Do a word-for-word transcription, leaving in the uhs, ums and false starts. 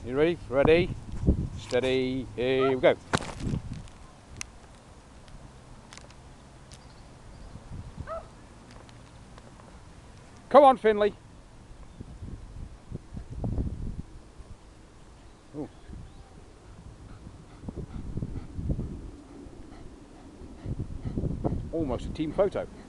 You ready? Ready? Steady. Here we go. Come on, Finley. Ooh. Almost a team photo.